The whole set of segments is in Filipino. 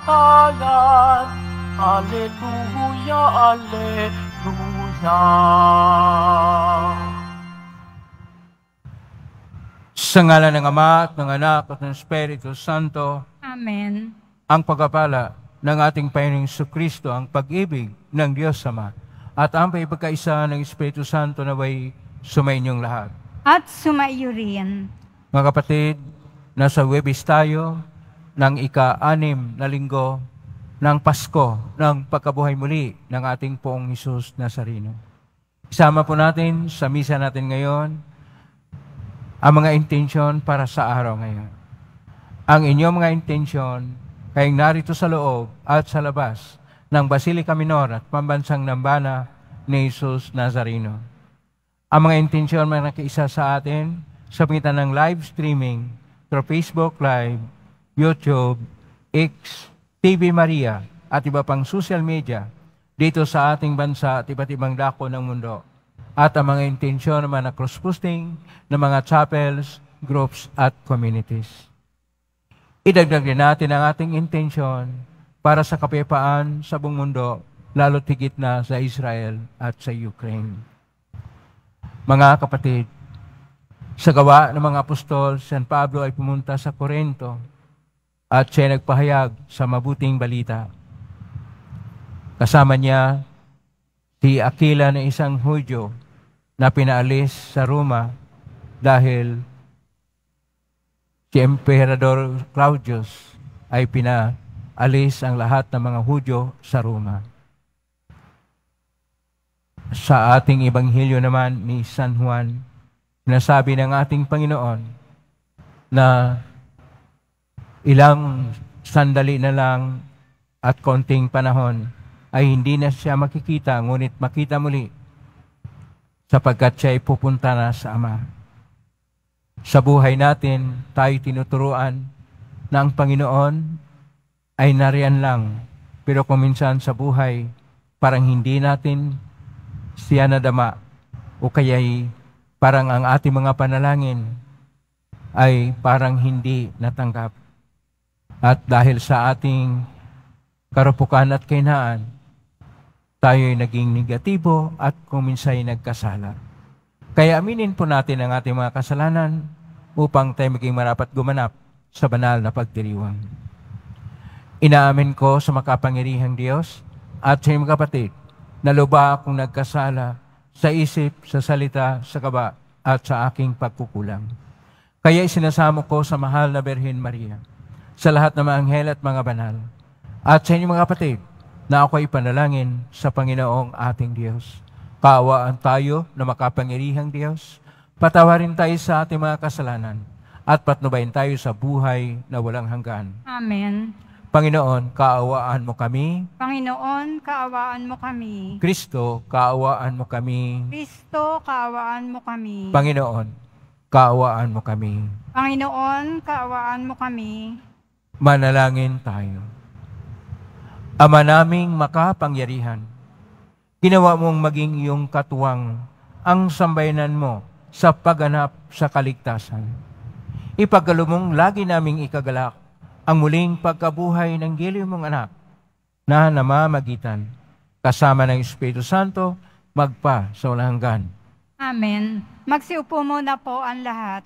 kamatayan. Alleluia, alleluia. Sa ngalan ng Ama at ng Anak at ng Espiritu Santo. Amen. Ang pagpapala ng ating Panginoong Jesucristo, ang pag-ibig ng Diyos Ama, at ang pagkakaisa ng Espiritu Santo naway sumainyong lahat. At sumaiyo rin. Mga kapatid, nasa Huwebes tayo ng ika-6 na linggo ng Pasko ng pagkabuhay muli ng ating Poong Hesus Nazareno. Isama po natin sa misa natin ngayon ang mga intensyon para sa araw ngayon. Ang inyong mga intensyon kayong narito sa loob at sa labas ng Basilica Minor at Pambansang Nambana ni Hesus Nazareno. Ang mga intensyon mga nakiisa sa atin sa pagitan ng live streaming through Facebook Live, YouTube, X, TV Maria at iba pang social media dito sa ating bansa at iba't ibang dako ng mundo. At ang mga intensyon naman na cross-posting ng mga chapels, groups at communities. Idagdag din natin ang ating intensyon para sa kapayapaan sa buong mundo, lalo't higit na sa Israel at sa Ukraine. Mga kapatid, sa gawa ng mga apostol, San Pablo ay pumunta sa Corinto at siya nagpahayag sa mabuting balita. Kasama niya si Aquila na isang Hudyo na pinaalis sa Roma dahil si Emperador Claudius ay pinaalis ang lahat ng mga Hudyo sa Roma. Sa ating Ebanghelyo naman ni San Juan, sinasabi ng ating Panginoon na ilang sandali na lang at konting panahon ay hindi na siya makikita, ngunit makita muli sapagkat siya ay pupunta na sa Ama. Sa buhay natin, tayo tinuturuan na ang Panginoon ay nariyan lang. Pero kung minsan sa buhay, parang hindi natin siya nadama o kaya'y parang ang ating mga panalangin ay parang hindi natanggap. At dahil sa ating karupukan at kahinaan, tayo'y naging negatibo at kung minsan nagkasala. Kaya aminin po natin ang ating mga kasalanan upang tayo maging marapat gumanap sa banal na pagdiriwang. Inaamin ko sa makapangyarihang Diyos at sa mga kapatid na lubha akong nagkasala sa isip, sa salita, sa kaba at sa aking pagkukulang. Kaya isinasamo ko sa mahal na Birhen Maria, sa lahat ng mga anghel at mga banal, at sa inyong mga kapatid, na ako ay panalangin sa Panginoong ating Diyos. Kaawaan tayo na makapangyarihang Diyos, patawarin tayo sa ating mga kasalanan, at patnubayan tayo sa buhay na walang hanggan. Amen. Panginoon, kaawaan mo kami. Panginoon, kaawaan mo kami. Kristo, kaawaan mo kami. Kristo, kaawaan mo kami. Panginoon, kaawaan mo kami. Panginoon, kaawaan mo kami. Manalangin tayo. Ama naming makapangyarihan, ginawa mong maging iyong katuwang ang sambayanan mo sa pagganap sa kaligtasan. Ipagkaloob mong lagi naming ikagalak ang muling pagkabuhay ng giliw mong anak na namamagitan kasama ng Espiritu Santo magpa sa walang hanggan. Amen. Magsiupo muna po ang lahat.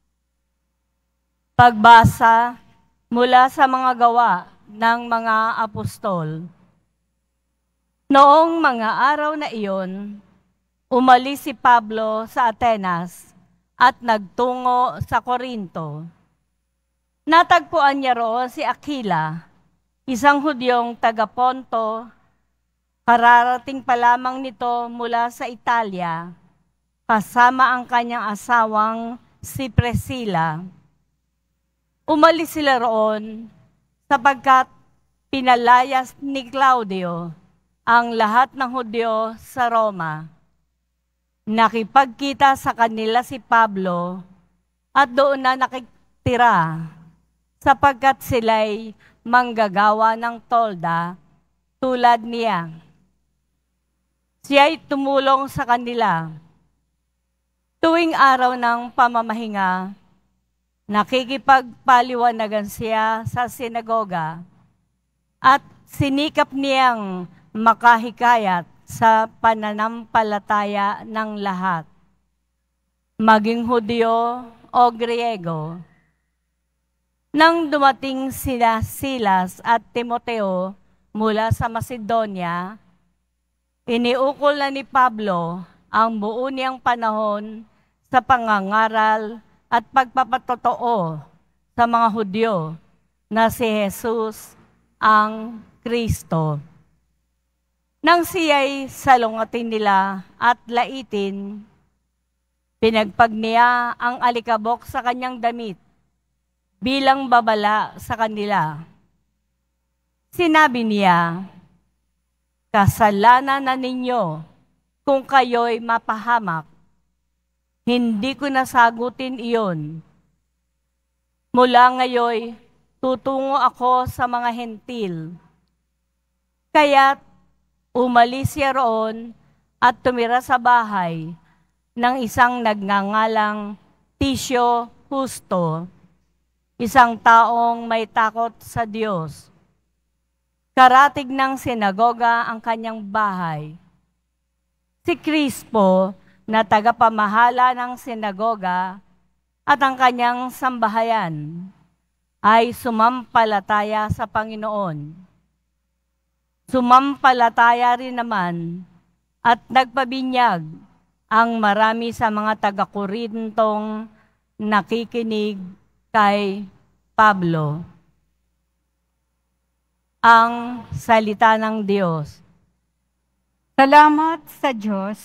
Pagbasa mula sa mga gawa ng mga apostol. Noong mga araw na iyon, umalis si Pablo sa Atenas at nagtungo sa Corinto. Natagpuan niya roon si Aquila, isang Hudyong taga-Ponto. Kararating pa lamang nito mula sa Italia, kasama ang kanyang asawang si Priscilla. Umalis sila roon sapagkat pinalayas ni Claudio ang lahat ng Hudyo sa Roma. Nakipagkita sa kanila si Pablo at doon na nakitira sapagkat sila'y manggagawa ng tolda tulad niya. Siya'y tumulong sa kanila. Tuwing araw ng pamamahinga, nakikipagpaliwanagan siya sa sinagoga. at sinikap niyang makahikayat sa pananampalataya ng lahat, maging Hudyo o Griego. Nang dumating sila Silas at Timoteo mula sa Macedonia, iniukol na ni Pablo ang buo niyang panahon sa pangangaral at pagpapatotoo sa mga Hudyo na si Jesus ang Kristo. Nang siya'y salungatin nila at laitin, pinagpag niya ang alikabok sa kanyang damit bilang babala sa kanila. Sinabi niya, "Kasalanan na ninyo kung kayo'y mapahamak. Hindi ko nasagutin iyon. Mula ngayon, tutungo ako sa mga hentil." Kaya't umalis siya roon at tumira sa bahay ng isang nagngangalang Tisio Justo, isang taong may takot sa Diyos. Karatig ng sinagoga ang kanyang bahay. Si Crispo, na tagapamahala ng sinagoga, at ang kanyang sambahayan ay sumampalataya sa Panginoon. Sumampalataya rin naman at nagpabinyag ang marami sa mga taga-Korintong nakikinig kay Pablo. Ang salita ng Diyos. Salamat sa Diyos.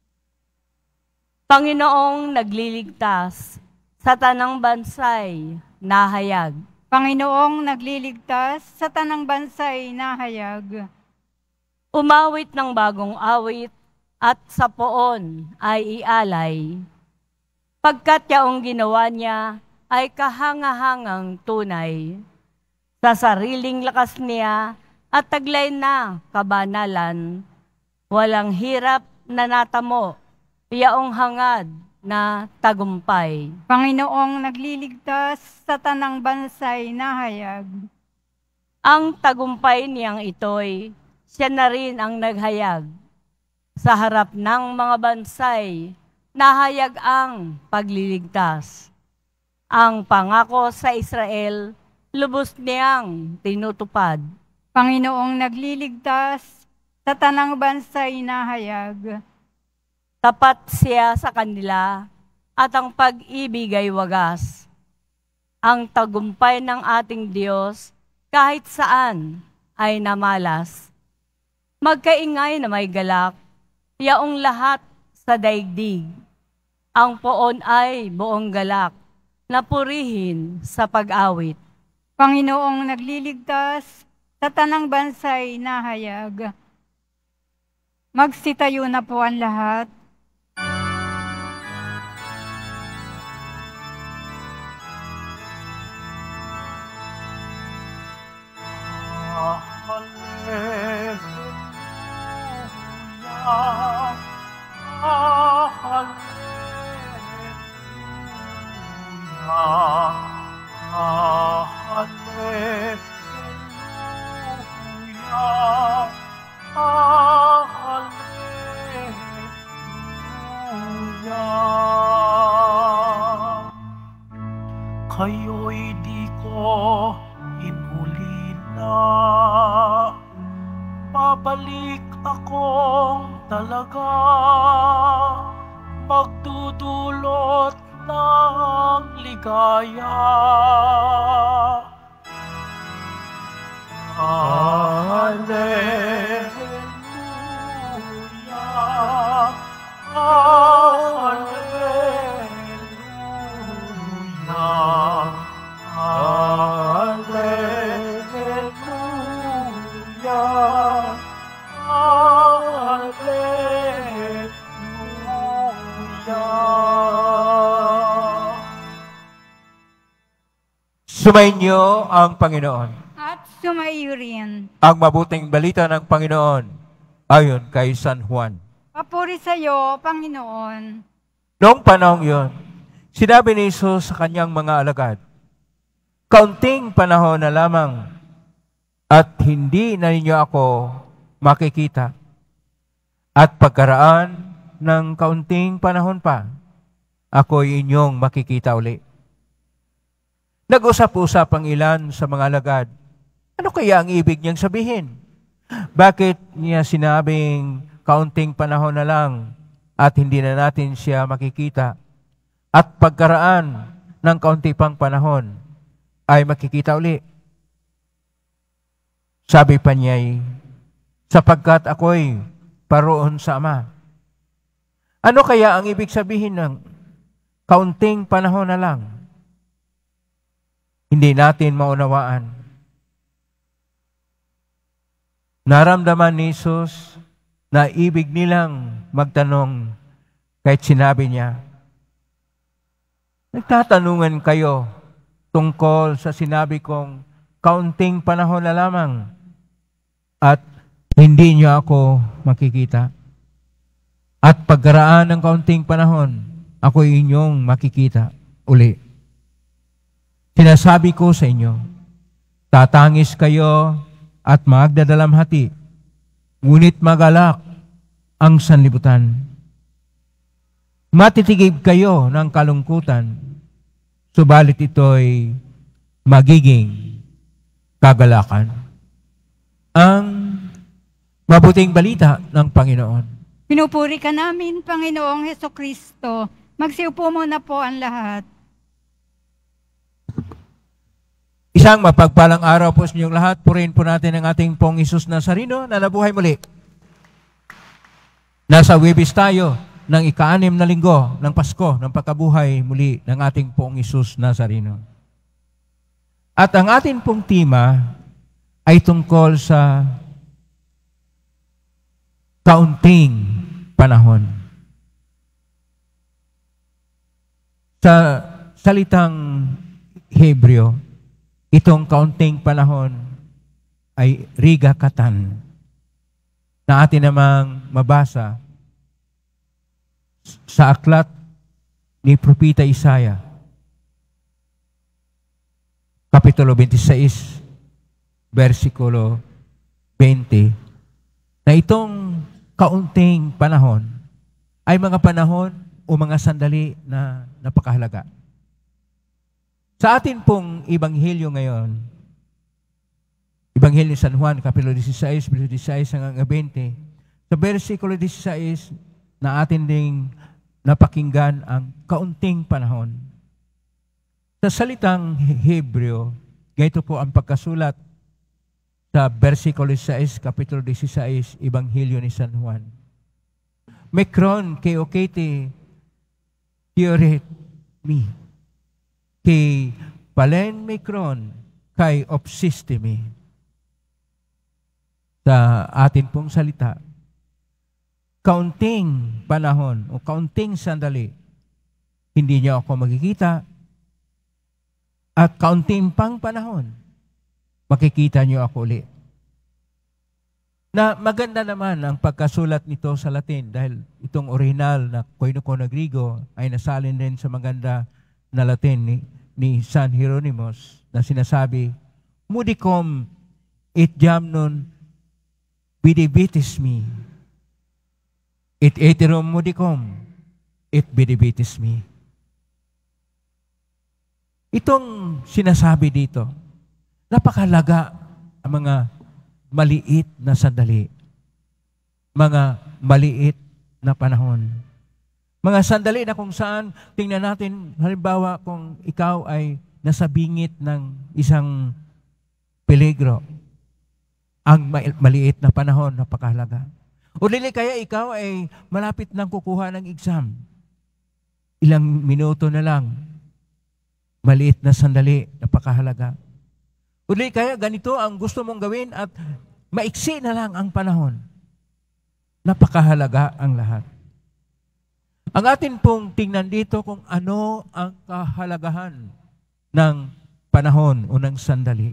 Panginoong nagliligtas, sa tanang bansay nahayag. Panginoong nagliligtas, sa tanang bansay nahayag. Umawit ng bagong awit at sa poon ay ialay. Pagkat yaong ginawa niya ay kahangahangang tunay. Sa sariling lakas niya at taglay na kabanalan, walang hirap na natamo, yaong hangad na tagumpay. Panginoong nagliligtas, sa tanang bansay nahayag. Ang tagumpay niyang ito'y siya na rin ang naghayag. Sa harap ng mga bansay, nahayag ang pagliligtas. Ang pangako sa Israel, lubos niyang tinutupad. Panginoong nagliligtas, sa tanang bansay nahayag. Tapat siya sa kanila at ang pag-ibig ay wagas. Ang tagumpay ng ating Diyos kahit saan ay namalas. Magkaingay na may galak, yaong lahat sa daigdig. Ang poon ay buong galak, na purihin sa pag-awit. Panginoong nagliligtas, sa tanang bansay nahayag. Magsitayo na po ang lahat. Kayo'y di ko inuli na, babalik akong talaga, magdudulot ng ligaya. Hallelujah, Hallelujah, Hallelujah, Hallelujah. Sumainyo ang Panginoon. At sumaiyo rin. Ang mabuting balita ng Panginoon ayon kay San Juan. Papuri sa iyo, Panginoon. Noong panahong iyon, sinabi ni Jesus sa kanyang mga alagad, "Kaunting panahon na lamang at hindi na ninyo ako makikita. At pagkaraan ng kaunting panahon pa, ako'y inyong makikita uli. Nag-usap-usap ang ilan sa mga alagad. Ano kaya ang ibig niyang sabihin? Bakit niya sinabing kaunting panahon na lang at hindi na natin siya makikita? At pagkaraan ng kaunti pang panahon ay makikita uli. Sabi pa niya, sapagkat ako'y paroon sa Ama. Ano kaya ang ibig sabihin ng kaunting panahon na lang? Hindi natin maunawaan. Naramdaman ni Jesus na ibig nilang magtanong kahit sinabi niya, nagtatanungan kayo tungkol sa sinabi kong kaunting panahon na lamang at hindi niyo ako makikita. At pagkaraan ng kaunting panahon, ako inyong makikita uli. Sinasabi ko sa inyo, tatangis kayo at magdadalamhati, ngunit magalak ang sanlibutan. Matitigib kayo ng kalungkutan, subalit ito'y magiging kagalakan. Ang mabuting balita ng Panginoon. Pinupuri ka namin, Panginoong Hesukristo. Magsiupo muna po ang lahat. Isang mapagpalang araw po sa inyong lahat. Purihin po natin ang ating Pong Isus Nazareno na nabuhay muli. Nasa Huwebes tayo ng ika-6 na linggo ng Pasko ng pagkabuhay muli ng ating Pong Isus Nazareno. At ang ating pong tema ay tungkol sa kaunting panahon. Sa salitang Hebreo, itong kaunting panahon ay riga katan na atin namang mabasa sa aklat ni Propeta Isaiah, Kapitulo 26, versikulo 20, na itong kaunting panahon ay mga panahon o mga sandali na napakahalaga. Sa atin pong Ebanghelyo ngayon, Ebanghelyo ni San Juan, Kapitulo 16, versikulo 16 hanggang 20, sa versikulo 16 na atin ding napakinggan ang kaunting panahon. Sa salitang Hebreo, ganito po ang pagkasulat sa versikulo 6, Kapitulo 16, Ebanghelyo ni San Juan. Mekron kay okete tioret mi, kay palen mekron kay obsiste mi. Sa atin pong salita, kaunting panahon o kaunting sandali, hindi niyo ako makikita, at kaunting pang panahon, makikita niyo ako ulit. Na maganda naman ang pagkasulat nito sa Latin dahil itong original na Koinokono Griego ay nasalin din sa maganda na Latin ni San Hieronymos na sinasabi, Mudicum et jamnon bidibitis mi, et eterum mudicum et bidibitis mi. Itong sinasabi dito, napakalaga ang mga maliit na sandali, mga maliit na panahon. Mga sandali na kung saan, tingnan natin, halimbawa kung ikaw ay nasa bingit ng isang peligro, ang maliit na panahon, napakahalaga. O dili kaya ikaw ay malapit nang kukuha ng exam, ilang minuto na lang, maliit na sandali, napakahalaga. Uli kaya ganito ang gusto mong gawin at maiksi na lang ang panahon. Napakahalaga ang lahat. Ang atin pong tingnan dito kung ano ang kahalagahan ng panahon o ng sandali.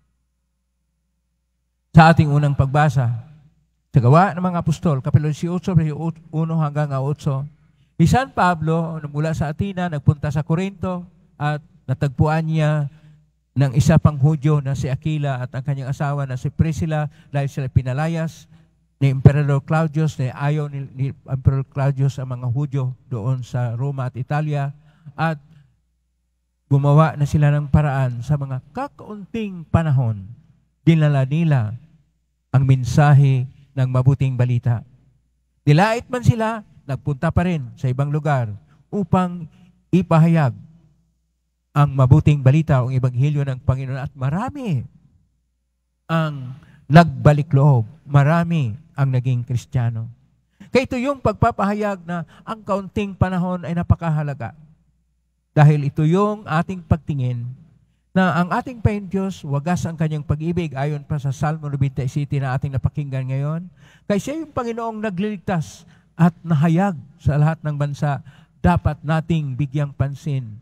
Sa ating unang pagbasa, sa Gawa ng mga Apostol, Kapitulo 18, 1 hanggang 8, si San Pablo, mula sa Atina, nagpunta sa Corinto at natagpuan niya ng isa pang Hudyo na si Aquila at ang kanyang asawa na si Priscilla dahil sila pinalayas ni Emperor Claudius, na ayaw ni Emperor Claudius ang mga Hudyo doon sa Roma at Italia, at gumawa na sila ng paraan sa mga kakaunting panahon. Dinala nila ang mensahe ng mabuting balita. Dilait man sila, nagpunta pa rin sa ibang lugar upang ipahayag ang mabuting balita o ebanghelyo ng Panginoon, at marami ang nagbalik loob. Marami ang naging Kristiyano. Kaya ito yung pagpapahayag na ang kaunting panahon ay napakahalaga. Dahil ito yung ating pagtingin na ang ating Panginoon Diyos, wagas ang kanyang pag-ibig, ayon pa sa Salmo 97 na ating napakinggan ngayon. Kaya siya yung Panginoong nagliligtas at nahayag sa lahat ng bansa, dapat nating bigyang pansin.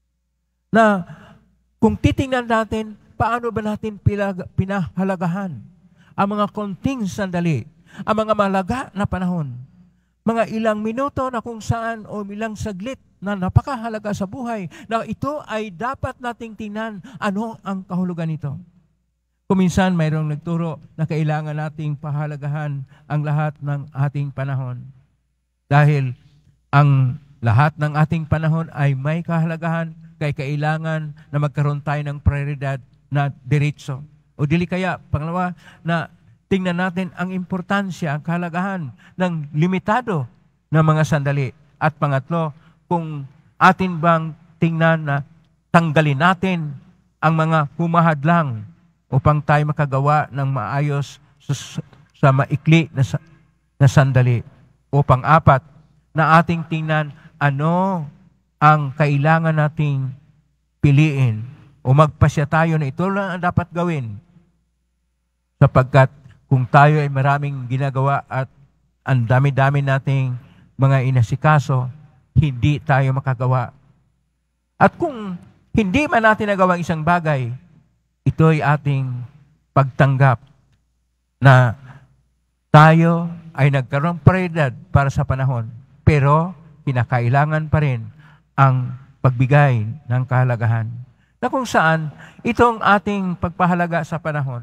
Na kung titingnan natin, paano ba natin pinahalagahan ang mga konting sandali, ang mga malaga na panahon, mga ilang minuto na kung saan o ilang saglit na napakahalaga sa buhay, na ito ay dapat nating tingnan ano ang kahulugan nito. Kuminsan mayroong nagturo na kailangan nating pahalagahan ang lahat ng ating panahon. Dahil ang lahat ng ating panahon ay may kahalagahan, kaya kailangan na magkaroon tayo ng prioridad na diretso. O dili kaya, pangalawa, na tingnan natin ang importansya, ang kahalagahan ng limitado na mga sandali. At pangatlo, kung atin bang tingnan na tanggalin natin ang mga humahadlang upang tayo makagawa ng maayos sa maikli na sandali. O pang-apat, na ating tingnan ano ang kailangan nating piliin o magpasya tayo na ito lang ang dapat gawin. Sapagkat kung tayo ay maraming ginagawa at ang dami-dami nating mga inasikaso, hindi tayo makagawa. At kung hindi man natin nagawa ang isang bagay, ito ay ating pagtanggap na tayo ay nagkaroon prioridad para sa panahon, pero kinakailangan pa rin ang pagbigay ng kahalagahan. Na kung saan itong ating pagpahalaga sa panahon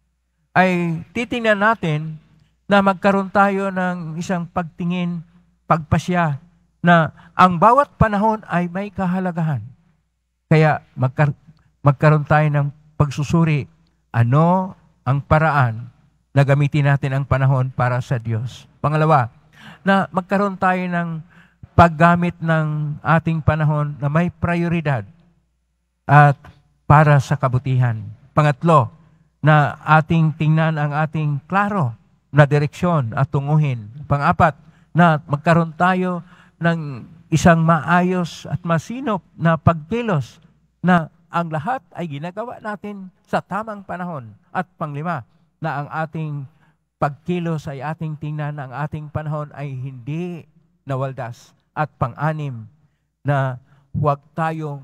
ay titingnan natin na magkaroon tayo ng isang pagtingin, pagpasya, na ang bawat panahon ay may kahalagahan. Kaya magkaroon tayo ng pagsusuri, ano ang paraan na gamitin natin ang panahon para sa Diyos. Pangalawa, na magkaroon tayo ng paggamit ng ating panahon na may prioridad at para sa kabutihan. Pangatlo, na ating tingnan ang ating klaro na direksyon at tunguhin. Pang-apat, na magkaroon tayo ng isang maayos at masinop na pagkilos na ang lahat ay ginagawa natin sa tamang panahon. At panglima, na ang ating pagkilos ay ating tingnan na ang ating panahon ay hindi nawaldas. At pang-anim, na huwag tayong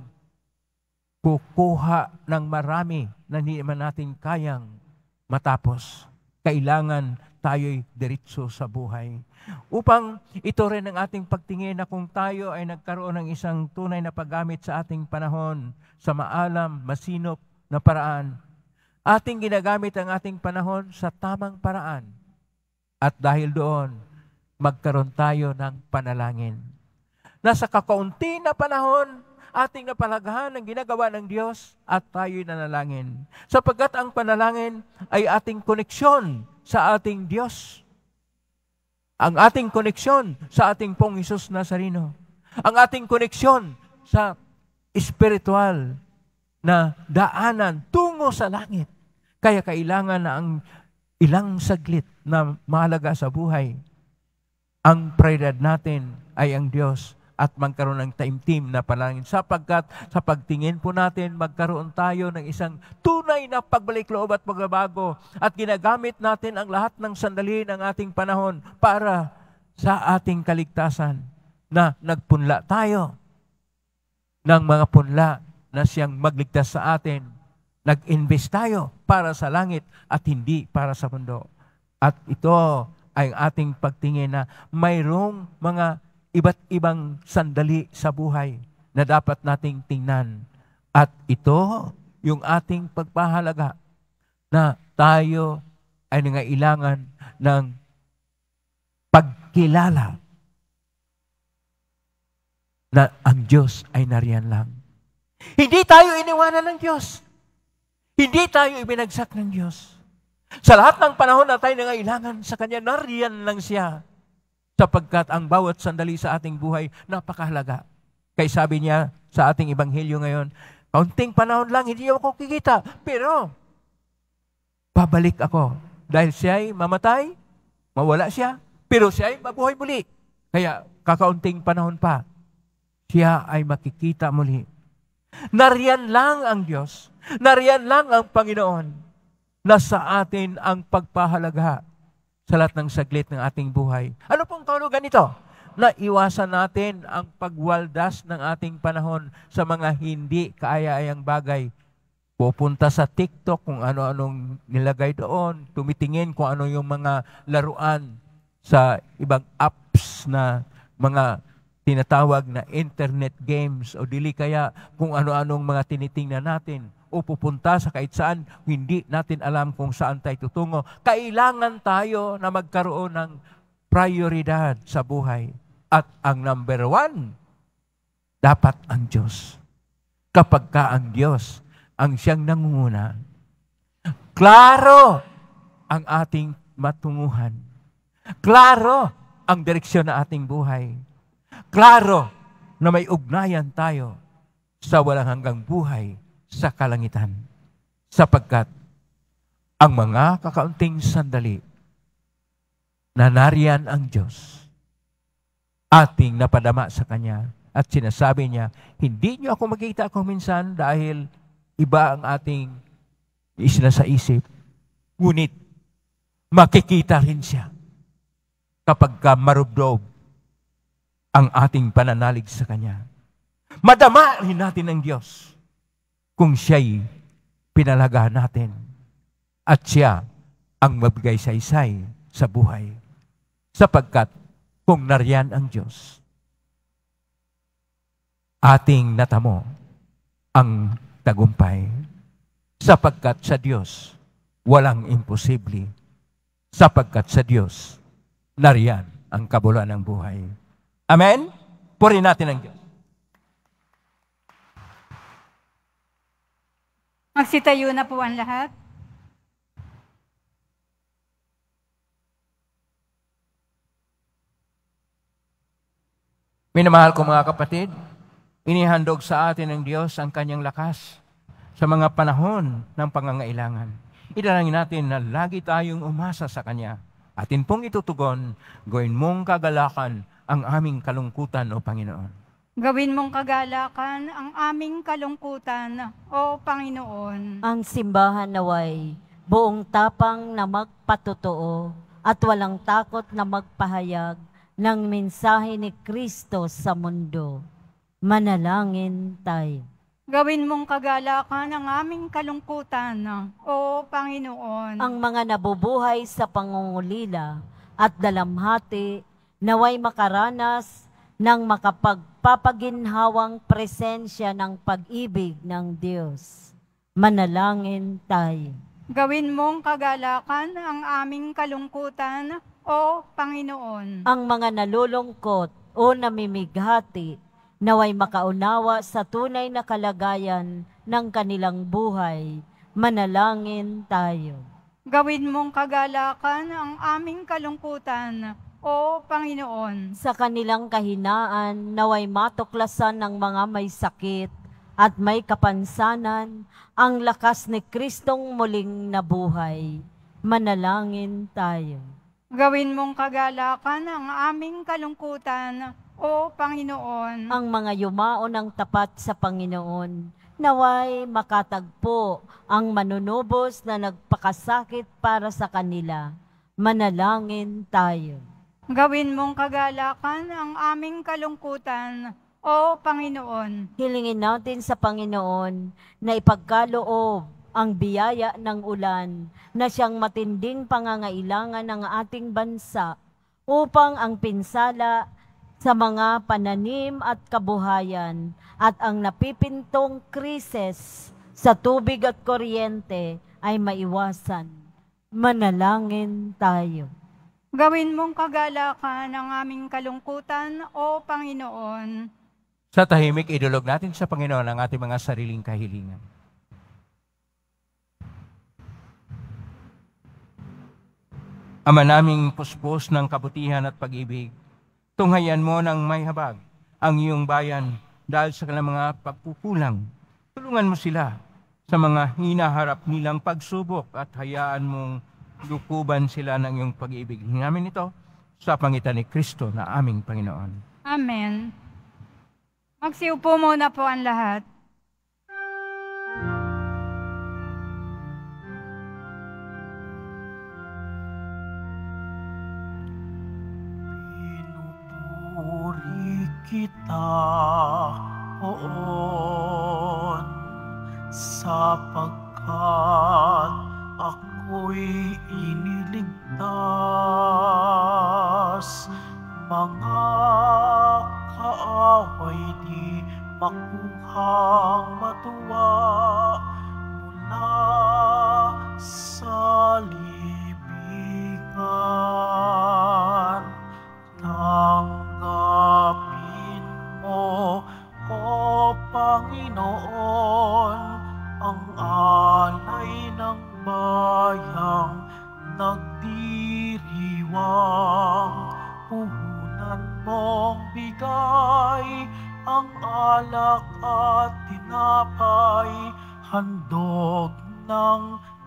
kukuha ng marami na hindi man natin kayang matapos. Kailangan tayo'y diretso sa buhay. Upang ito rin ang ating pagtingin na kung tayo ay nagkaroon ng isang tunay na paggamit sa ating panahon sa maalam, masinop na paraan, ating ginagamit ang ating panahon sa tamang paraan. At dahil doon, magkaroon tayo ng panalangin. Nasa kakaunti na panahon, ating napalagahan ang ginagawa ng Diyos at tayo'y nanalangin. Sapagkat ang panalangin ay ating koneksyon sa ating Diyos. Ang ating koneksyon sa ating Pong Hesus Nazareno. Ang ating koneksyon sa espiritual na daanan tungo sa langit. Kaya kailangan na ang ilang saglit na mahalaga sa buhay, ang prioridad natin ay ang Diyos at magkaroon ng taimtim na panalangin. Sapagkat sa pagtingin po natin, magkaroon tayo ng isang tunay na pagbalik loob at pagbabago at ginagamit natin ang lahat ng sandali ng ating panahon para sa ating kaligtasan, na nagpunla tayo ng mga punla na siyang magligtas sa atin. Nag-invest tayo para sa langit at hindi para sa mundo. At ito ay ating pagtingin na mayroong mga iba't ibang sandali sa buhay na dapat nating tingnan. At ito, yung ating pagpahalaga na tayo ay nangailangan ng pagkilala na ang Diyos ay nariyan lang. Hindi tayo iniwanan ng Diyos. Hindi tayo ibinagsak ng Diyos. Sa lahat ng panahon na tayo nangailangan sa Kanya, nariyan lang siya. Sapagkat ang bawat sandali sa ating buhay, napakahalaga. Kaya sabi niya sa ating ebanghelyo ngayon, kaunting panahon lang, hindi ako kikita. Pero, babalik ako. Dahil siya ay mamatay, mawala siya, pero siya ay mabuhay muli. Kaya, kakaunting panahon pa, siya ay makikita muli. Nariyan lang ang Diyos. Nariyan lang ang Panginoon na sa atin ang pagpahalaga sa lahat ng saglit ng ating buhay. Ano pong kahulugan nito? Na iwasan natin ang pagwaldas ng ating panahon sa mga hindi kaaya-ayang bagay. Pupunta sa TikTok kung ano-anong nilagay doon, tumitingin kung ano yung mga laruan sa ibang apps na mga tinatawag na internet games o dili kaya kung ano-anong mga tinitingnan natin o pupunta sa kahit saan, hindi natin alam kung saan tayo tutungo. Kailangan tayo na magkaroon ng prioridad sa buhay. At ang number 1, dapat ang Diyos. Kapag ka ang Diyos ang siyang nangunguna, klaro ang ating matunguhan. Klaro ang direksyon ng ating buhay. Klaro na may ugnayan tayo sa walang hanggang buhay sa kalangitan. Sapagkat ang mga kakaunting sandali na nariyan ang Diyos, ating napadama sa Kanya at sinasabi niya, hindi niyo ako makita kung minsan dahil iba ang ating isinasaisip. Ngunit makikita rin siya kapag ka marubdob ang ating pananalig sa Kanya. Madama rin natin ang Diyos kung siya'y pinalagahan natin at siya ang mabigay saysay sa buhay. Sapagkat kung nariyan ang Diyos, ating natamo ang tagumpay. Sapagkat sa Diyos, walang imposible. Sapagkat sa Diyos, nariyan ang kabuluhan ng buhay. Amen? Purihin natin ang Diyos. Magsitayo na po ang lahat. Minamahal ko mga kapatid, inihandog sa atin ng Diyos ang Kanyang lakas sa mga panahon ng pangangailangan. Idalangin natin na lagi tayong umasa sa Kanya. Atin pong itutugon, gawin mong kagalakan ang aming kalungkutan, O Panginoon. Gawin mong kagalakan ang aming kalungkutan, O Panginoon. Ang simbahan naway, buong tapang na magpatotoo at walang takot na magpahayag ng mensahe ni Kristo sa mundo. Manalangin tayo. Gawin mong kagalakan ang aming kalungkutan, O Panginoon. Ang mga nabubuhay sa pangungulila at dalamhati naway makaranas ng makapagpapaginhawang presensya ng pag-ibig ng Diyos. Manalangin tayo. Gawin mong kagalakan ang aming kalungkutan, O Panginoon. Ang mga nalulungkot o namimighati naway makaunawa sa tunay na kalagayan ng kanilang buhay. Manalangin tayo. Gawin mong kagalakan ang aming kalungkutan, O Panginoon. Sa kanilang kahinaan naway matuklasan ng mga may sakit at may kapansanan ang lakas ni Kristong muling nabuhay. Manalangin tayo. Gawin mong kagalakan ang aming kalungkutan, O Panginoon. Ang mga yumao ng tapat sa Panginoon, naway makatagpo ang manunubos na nagpakasakit para sa kanila. Manalangin tayo. Gawin mong kagalakan ang aming kalungkutan, O Panginoon. Hilingin natin sa Panginoon na ipagkaloob ang biyaya ng ulan na siyang matinding pangangailangan ng ating bansa upang ang pinsala sa mga pananim at kabuhayan at ang napipintong krisis sa tubig at kuryente ay maiwasan. Manalangin tayo. Gawin mong kagalakan ang aming kalungkutan, O Panginoon. Sa tahimik, idulog natin sa Panginoon ang ating mga sariling kahilingan. Ama naming puspos ng kabutihan at pag-ibig, tunghayan mo ng may habag ang iyong bayan dahil sa kanilang mga pagkukulang. Tulungan mo sila sa mga hinaharap nilang pagsubok at hayaan mong lukuban sila ng iyong pag-ibig. Hinamin ito sa pangitan ni Kristo na aming Panginoon. Amen. Magsiupo muna po ang lahat. Pinupuri kita, Poon, sapagkat ako'y iniligtas. Mga kaaway di makuhang matuwa mula sa libingan. Tanggapin mo, O Panginoon, ang alay ng bayang nagdiriwang. Puhunan mong bigay ang alak at tinapay, handog ng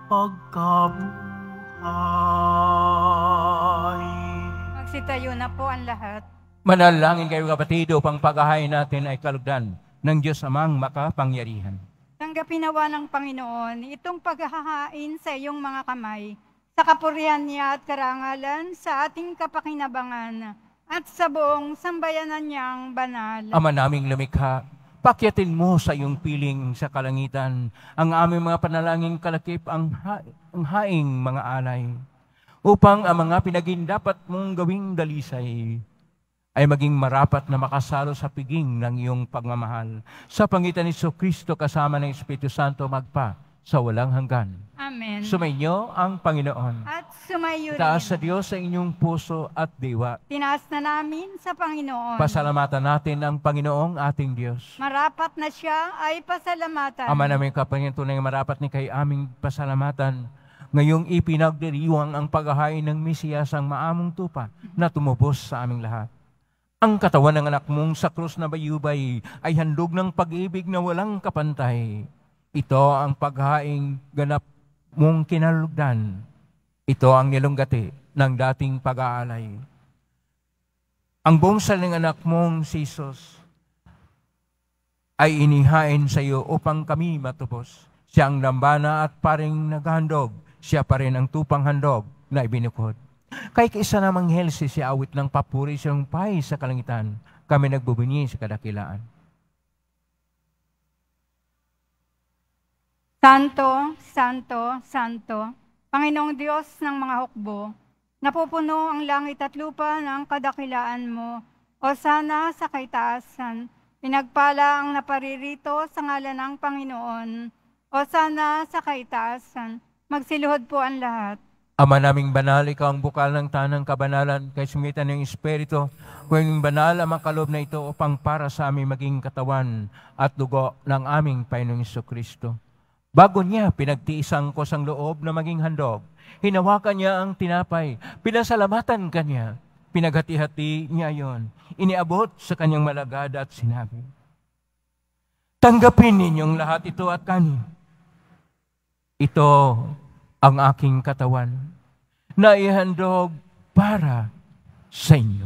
pagkabuhay. Magsitayo na po ang lahat. Manalangin kayo kapatid upang paghahain natin ay kalugdan ng Diyos Amang makapangyarihan. Tanggapin nawa ng Panginoon itong paghahain sa iyong mga kamay, sa kapurihan niya at karangalan, sa ating kapakinabangan, at sa buong sambayanan niyang banal. Ama naming lumikha, pakyatin mo sa iyong piling sa kalangitan ang aming mga panalangin kalakip ang haing mga alay, upang ang mga pinagindapat mong gawing dalisay ay maging marapat na makasalo sa piging ng iyong pagmamahal. Sa pangitan ni Kristo kasama ng Espiritu Santo magpa sa walang hanggan. Amen. Sumainyo ang Panginoon. At sumayo rin. Taas sa Diyos sa inyong puso at diwa. Tinaas na namin sa Panginoon. Pasalamatan natin ang Panginoong ating Diyos. Marapat na siya ay pasalamatan. Ama namin kapangyarihan tunay marapat ni kay aming pasalamatan. Ngayong ipinagdiriwang ang paghahain ng Mesiyas ang maamong tupa na tumubos sa aming lahat. Ang katawan ng anak mong sa krus na bayubay ay handog ng pag-ibig na walang kapantay. Ito ang paghahaing ganap mong kinalugdan. Ito ang nilunggati ng dating pag-aalay. Ang buong saling anak mong si Jesus ay inihain sa iyo upang kami matubos. Siya ang lambana at paring naghandog. Siya pa rin ang tupang handog na ibinukod. Kay kaisa namang helsi siya awit ng papuri siyang pay sa kalangitan. Kami nagbubunyi sa kadakilaan. Santo, Santo, Santo, Panginoong Diyos ng mga hukbo, napupuno ang langit at lupa ng kadakilaan mo, o sana sa kaitaasan, pinagpala ang naparirito sa ngalan ng Panginoon, o sana sa kaitaasan, magsiluhod po ang lahat. Ama naming banal, ikaw ang bukal ng tanang kabanalan, kay sumitan ng Espiritu, kung banal ang makalob na ito upang para sa aming maging katawan at dugo ng aming Panginoong Jesucristo. Bago niya, pinagtiisang ko sang loob na maging handog. Hinawakan niya ang tinapay, pinasalamatan kanya, pinaghati-hati niya yon, iniabot sa kanyang malagad at sinabi, tanggapin ninyong lahat ito at kanin. Ito ang aking katawan na ihandog para sa inyo.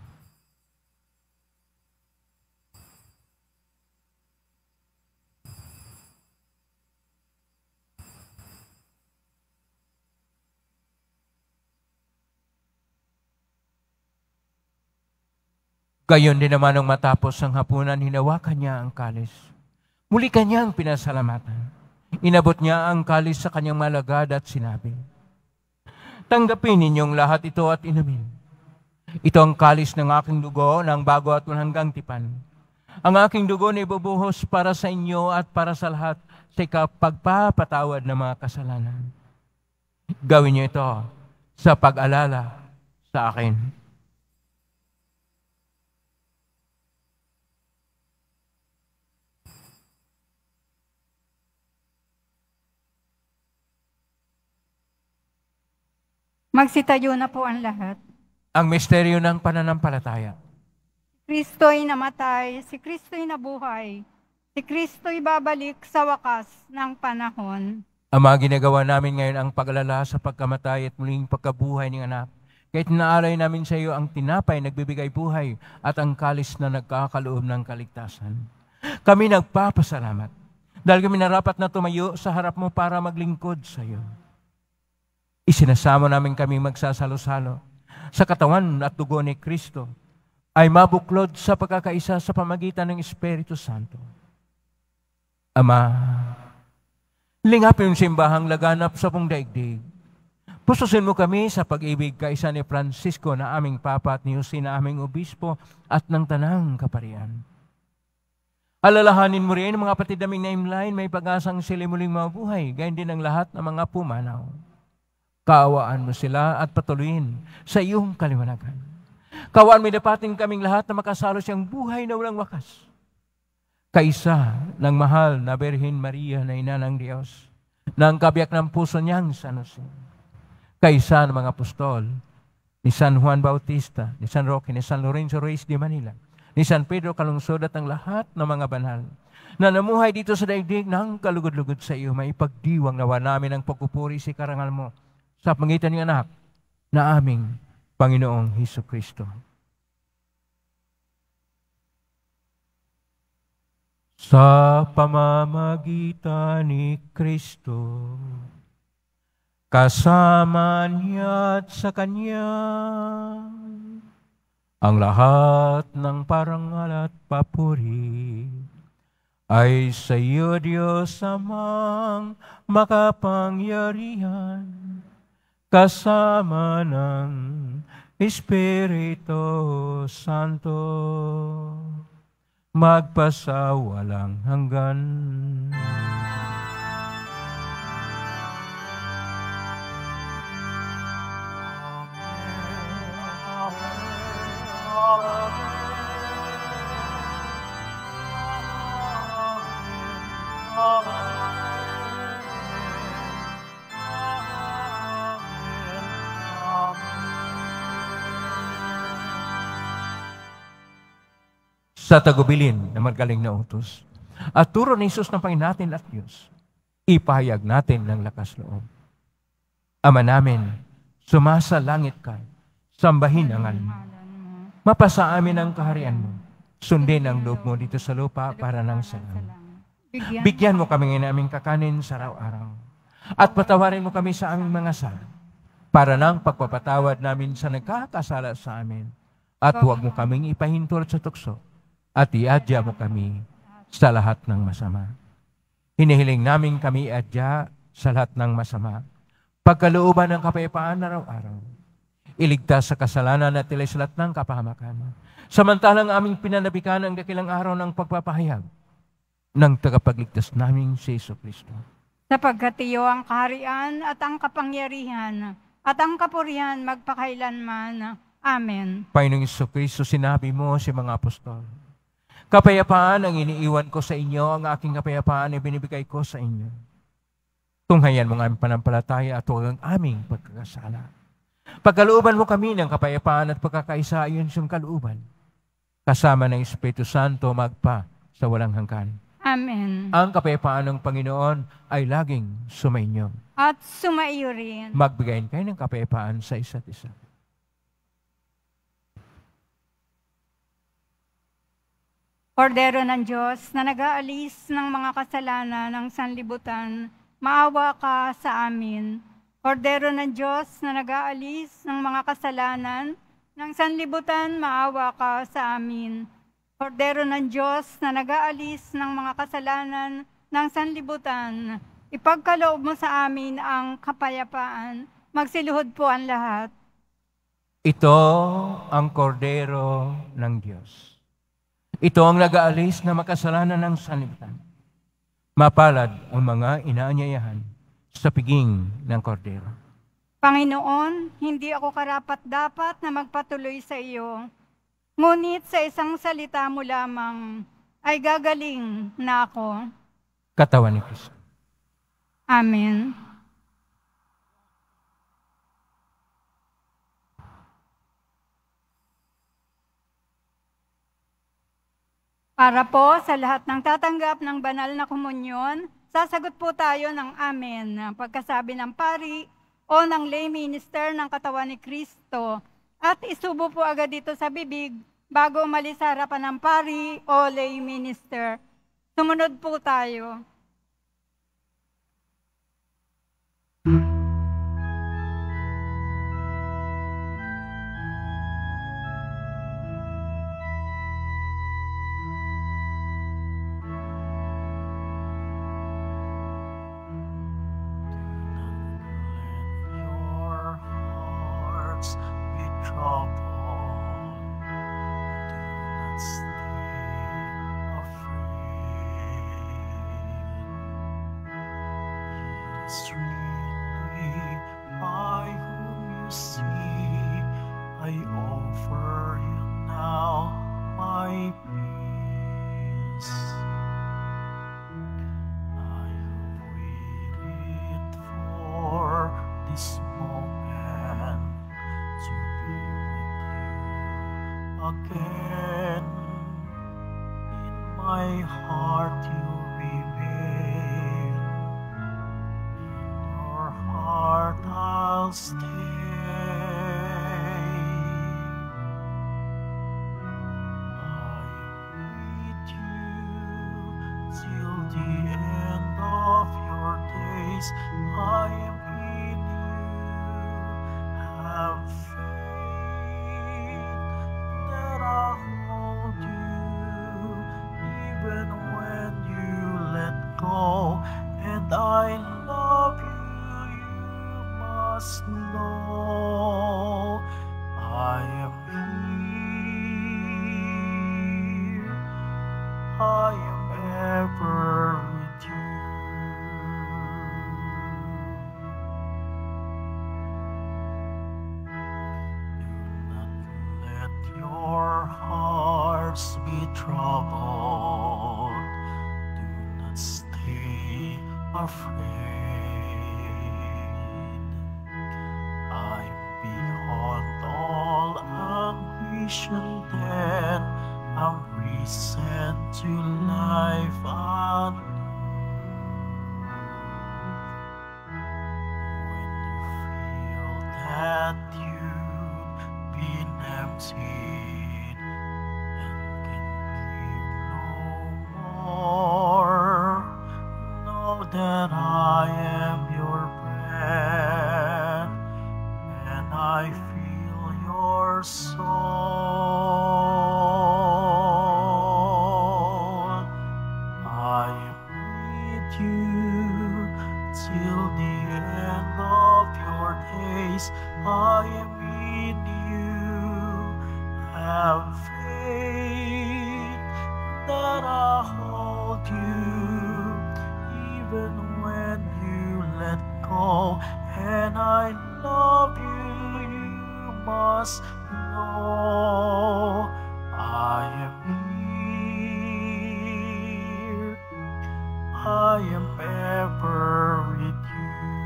Gayon din naman nung matapos ang hapunan, hinawakan niya ang kalis. Muli kanyang pinasalamatan. Inabot niya ang kalis sa kanyang malagad at sinabi, tanggapin ninyong lahat ito at inumin. Ito ang kalis ng aking dugo ng bago at walang hanggang tipan. Ang aking dugo na ibubuhos para sa inyo at para sa lahat sa pagpapatawad ng mga kasalanan. Gawin niyo ito sa pag-alala sa akin. Magsitayo na po ang lahat. Ang misteryo ng pananampalataya. Kristo'y namatay, si Kristo'y nabuhay, si Kristo'y babalik sa wakas ng panahon. Ama, ginagawa namin ngayon ang pag-alala sa pagkamatay at muling pagkabuhay ng anak. Kahit naalay namin sa iyo ang tinapay nagbibigay buhay at ang kalis na nagkakaloob ng kaligtasan. Kami nagpapasalamat dahil kami narapat na tumayo sa harap mo para maglingkod sa iyo. Isinasamo namin kami magsasalo-salo sa katawan at dugo ni Kristo ay mabuklod sa pagkakaisa sa pamagitan ng Espiritu Santo. Ama, lingapin yung simbahang laganap sa buong daigdig. Pususin mo kami sa pag-ibig kaisa ni Francisco na aming Papa at ni Jose na aming Obispo at ng Tanang Kaparian. Alalahanin mo rin ang mga kapatid naming naimlain, may pag-asang sila muling mabuhay, gayon din ang lahat ng mga pumanaw. Kaawaan mo sila at patuloyin sa iyong kaliwanagan. Kaawaan mo dapating kaming lahat na makasalo siyang buhay na walang wakas. Kaisa ng mahal na Birhen Maria na ina ng Diyos, na ang kabiyak ng puso niyang San Jose. Kaisa ng mga apostol, ni San Juan Bautista, ni San Roque, ni San Lorenzo Reyes de Manila, ni San Pedro Calungsod at ang lahat ng mga banal na namuhay dito sa daigdig ng kalugod-lugod sa iyo, maipagdiwang nawa namin ang pagpupuri sa karangal mo sa pangitan ng anak na aming Panginoong Hesukristo. Sa pamamagitan ni Kristo, kasama niya at sa Kanya, ang lahat ng parangal at papuri ay sa iyo, Diyos Amang makapangyarihan, kasama ng Espiritu Santo, magpasawalang hanggan. Sa tagubilin na magaling na utos at turo ni Jesus ng Panginoon natin at Diyos, ipahayag natin ng lakas loob. Ama namin, sumasalangit ka, sambahin ang ngalan mo. Mapasa amin ang kaharian mo. Sundin ang loob mo dito sa lupa para nang sa langit. Bigyan mo kami ng aming kakanin sa araw-araw. At patawarin mo kami sa aming mga sala para nang pagpapatawad namin sa nagkakasala sa amin. At huwag mo kaming ipahintulot sa tukso at iadya mo kami sa lahat ng masama. Hinihiling namin kami iadya sa lahat ng masama. Pagkalooban ng kapayapaan araw-araw. Iligtas sa kasalanan at ilay sa lahat ng kapahamakan. Samantalang aming pinanabikan ang dakilang araw ng pagpapahayag ng tagapagligtas namin si Jesucristo. Sapagkat iyo ang kaharian at ang kapangyarihan at ang kapurihan magpakailanman. Amen. Panginoong Jesucristo, sinabi mo si mga apostol, kapayapaan ang iniiwan ko sa inyo, ang aking kapayapaan ay binibigay ko sa inyo. Tunghayan mo ang aming panampalataya at huwag ang aming pagkakasala. Pagkalooban mo kami ng kapayapaan at pagkakaisa ayon sa kalooban, kasama ng Espiritu Santo magpa sa walang hanggan. Amen. Ang kapayapaan ng Panginoon ay laging sumainyo. At sumaiyo rin. Magbigayin kayo ng kapayapaan sa isa't isa. Kordero ng Diyos na nag-aalis ng mga kasalanan ng sanlibutan, maawa ka sa amin. Kordero ng Diyos na nag-aalis ng mga kasalanan ng sanlibutan, maawa ka sa amin. Kordero ng Diyos na nag-aalis ng mga kasalanan ng sanlibutan, ipagkaloob mo sa amin ang kapayapaan. Magsiluhod po ang lahat. Ito ang kordero ng Diyos. Ito ang nag-aalis na makasalanan ng sanlibutan. Mapalad ang mga inaanyayahan sa piging ng kordero. Panginoon, hindi ako karapat-dapat na magpatuloy sa iyo. Ngunit sa isang salita mo lamang ay gagaling na ako. Katawan ni Kristo. Amen. Para po sa lahat ng tatanggap ng banal na komunyon, sasagot po tayo ng amen. Pagkasabi ng pari o ng lay minister ng katawan ni Kristo at isubo po agad dito sa bibig bago umalis sa harapan ng pari o lay minister. Sumunod po tayo. Again, in my heart you remain. In your heart I'll stay. I am with you till the end of your days. I am in you. Have faith that I'll hold you even when you let go. And I love you, you must know. I am here, I am ever with you. Your hearts be troubled. Do not stay afraid. I am beyond all ambition then. I'm risen to life anew. When you feel that you've been emptied and can give no more, know that I am your bread and I feel your soul. I am with you till the end of your days. I am in you. Have faith that I'll hold you even when you let go. And I love you, you must know. I am here, I am ever with you.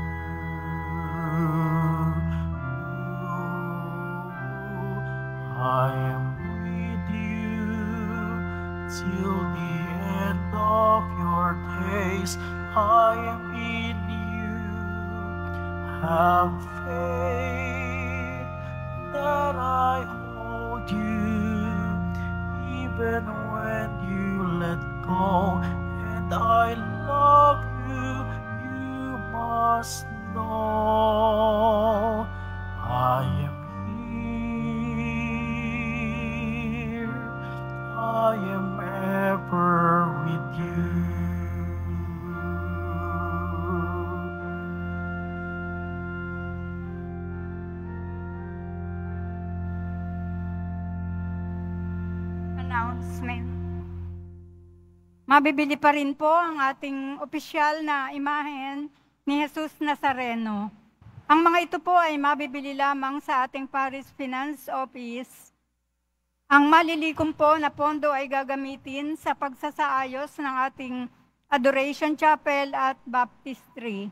I am with you till the end of your days. I am in you. Have faith that I hold you even when you let go. And I love you, you must know. I am here, I am ever with you. Announcement. Mabibili pa rin po ang ating opisyal na imahen ni Jesus Nazareno. Ang mga ito po ay mabibili lamang sa ating Parish Finance Office. Ang malilikom po na pondo ay gagamitin sa pagsasaayos ng ating Adoration Chapel at Baptistry.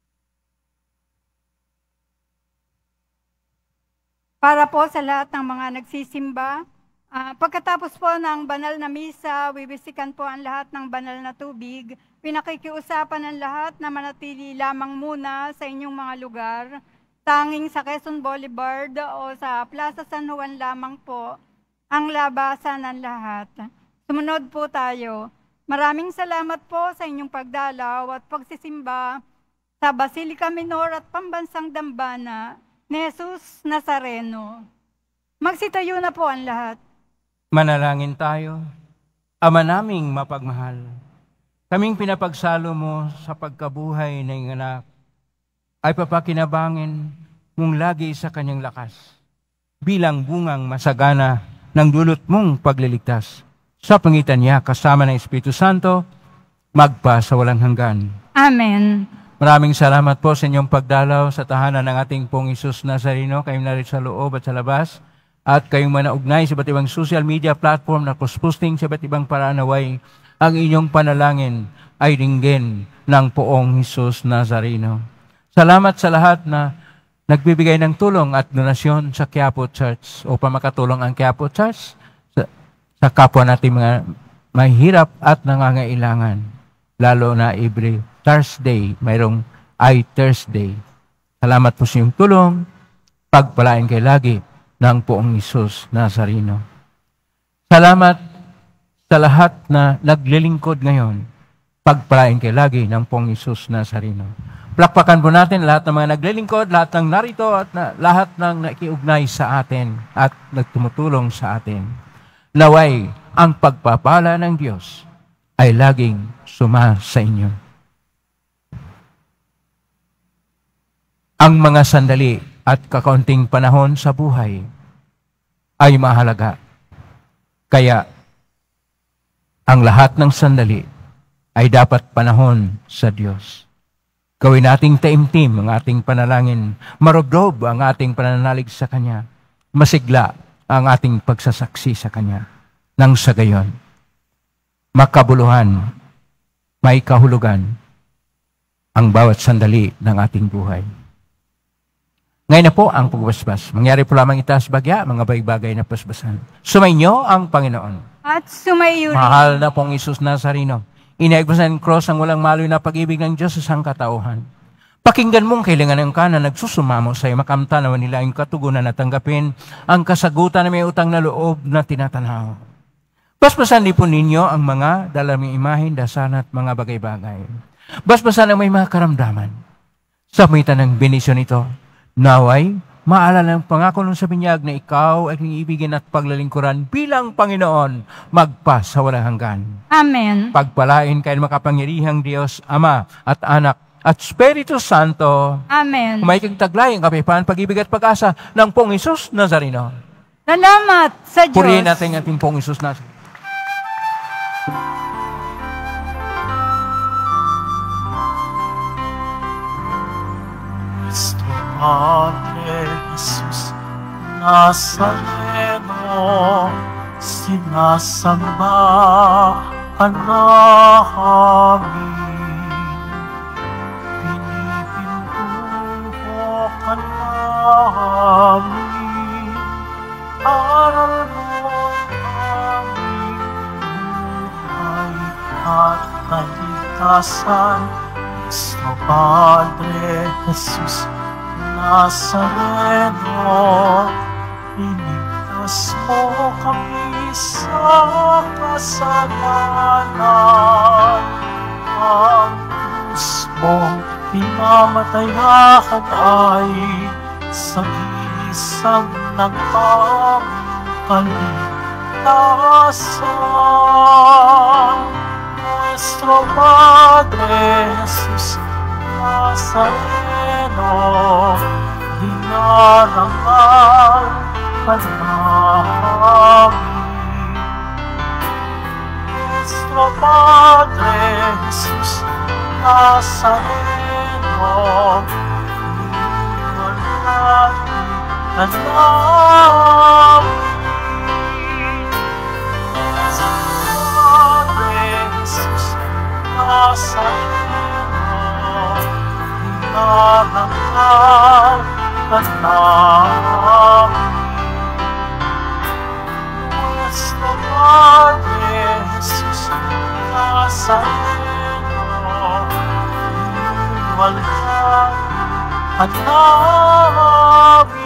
Para po sa lahat ng mga nagsisimba, pagkatapos po ng banal na misa, wiwisikan po ang lahat ng banal na tubig. Pinakikiusapan ng lahat na manatili lamang muna sa inyong mga lugar. Tanging sa Quezon Boulevard o sa Plaza San Juan lamang po ang labasan ng lahat. Sumunod po tayo. Maraming salamat po sa inyong pagdalaw at pagsisimba sa Basilica Minor at Pambansang Dambana ni Jesus Nazareno. Magsitayo na po ang lahat. Manalangin tayo. Ama naming mapagmahal, kaming pinapagsalo mo sa pagkabuhay ng iyong anak, ay papakinabangin mong lagi sa kanyang lakas, bilang bungang masagana ng dulot mong pagliligtas. Sa pangitan niya, kasama ng Espiritu Santo, magpa sa walang hanggan. Amen. Maraming salamat po sa inyong pagdalaw sa tahanan ng ating Pong Jesus Nazareno. Kayong narito sa loob at sa labas. At kayong manaugnay sa iba't ibang social media platform na post-posting sa iba't ibang paranaway. Ang inyong panalangin ay ringgin ng Poong Jesus Nazareno. Salamat sa lahat na nagbibigay ng tulong at donasyon sa Quiapo Church upang makatulong ang Quiapo Church sa kapwa natin mga mahirap at nangangailangan. Lalo na every Thursday, mayroong Thursday. Salamat po sa iyong tulong. Pagpalain kayo lagi ng Poong Jesus Nazareno. Salamat sa lahat na naglilingkod ngayon. Pagpalain kayo lagi ng Poong Jesus Nazareno. Plakpakan po natin lahat ng mga naglilingkod, lahat ng narito at lahat ng nakiugnay sa atin at nagtumutulong sa atin. Naway ang pagpapala ng Diyos ay laging suma sa inyo. Ang mga sandali at kakaunting panahon sa buhay ay mahalaga. Kaya, ang lahat ng sandali ay dapat panahon sa Diyos. Gawin nating taimtim ang ating panalangin, marobrob ang ating pananalig sa Kanya, masigla ang ating pagsasaksi sa Kanya. Nang sa gayon, makabuluhan, may kahulugan ang bawat sandali ng ating buhay. Ngayon na po ang pagbasbas. Mangyari po lamang itaas bagya, mga bagay na pasbasan. Sumainyo ang Panginoon. At sumayo rin. Mahal na Pong Jesus Nazareno, inaigbasan ng cross ang walang maloy na pag-ibig ng Diyos sa sangkatauhan. Pakinggan mong kailangan ng ka na nagsusumamo sa iyo, makamta naman nila yung katugunan na tanggapin ang kasagutan na may utang na loob na tinatanaw. Basbasan din po ninyo ang mga dalaming imahin, dasan at mga bagay-bagay. Basbasan ang may mga karamdaman. Sa mitan ng benisyon ito, naway, maalala ng pangako ng sa binyag na ikaw ay iibigin at paglalingkuran bilang Panginoon, magpa sa walang hanggan. Amen. Pagpalain kayo makapangyarihang Diyos, Ama at Anak at Espiritu Santo. Amen. May kagtaglay ang kapayapaan, pag-ibig at pag-asa ng Pong Jesus Nazareno. Salamat sa Diyos. Purihin natin ang ating Pong Jesus Nazareno. Cristo Padre Jesus Nazareno, sinasamba ka namin, pinipintuho ka namin, aral mo aming buhay at kaligtasan. Cristo Padre Jesus Nazareno, iligtas mo kami sa kasalanan. Ang krus mong pinamatayan ay sagisag ng aming kaligtasan. Nuestro Padre Jesus Nazareno, dinarangal ka namin. Nuestro Nuestro Padre Jesús Nazareno, at namin. Padre Jesus Nazareno, hinarangkan ka namin. Nuestro Padre Jesus Nazareno, hinarangkan ka namin.